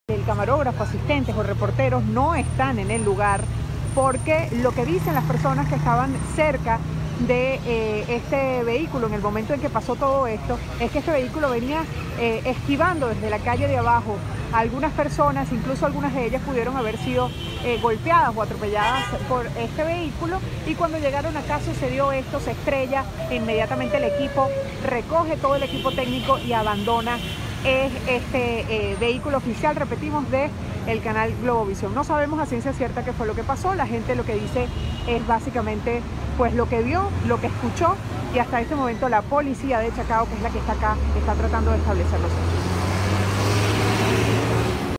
El camarógrafo, asistentes o reporteros no están en el lugar porque lo que dicen las personas que estaban cerca de este vehículo en el momento en que pasó todo esto es que este vehículo venía esquivando desde la calle de abajo a algunas personas, incluso algunas de ellas pudieron haber sido golpeadas o atropelladas por este vehículo, y cuando llegaron acá sucedió esto, se estrella, inmediatamente el equipo recoge todo el equipo técnico y abandona este vehículo oficial, repetimos, de el canal Globovisión. No sabemos a ciencia cierta qué fue lo que pasó, la gente lo que dice es básicamente pues lo que vio, lo que escuchó, y hasta este momento la policía de Chacao, que es la que está acá, está tratando de establecer los hechos.